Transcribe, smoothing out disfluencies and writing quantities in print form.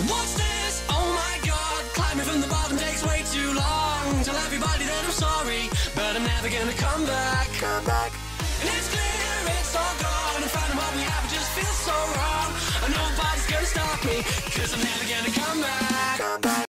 What's this? Oh my god, climbing from the bottom takes way too long. Tell everybody that I'm sorry, but I'm never gonna come back. And it's clear it's all gone, and finding what we have just feels so wrong. And nobody's gonna stop me, 'cause I'm never gonna come back.